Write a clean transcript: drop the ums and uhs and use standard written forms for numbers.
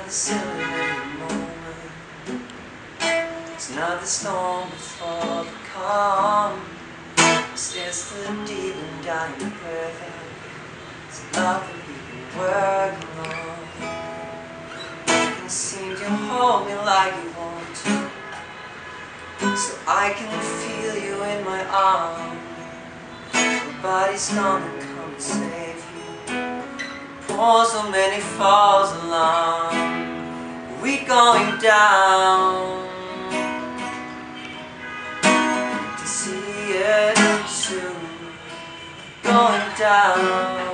the silly moment. It's not the storm before the calm. This is the deep and dying breath. It's love that we've been working on. You can seem to hold me like you want to, so I can feel you in my arms. Nobody's gonna come and save you. Pour so many falls along. We going down to see it soon. Going down.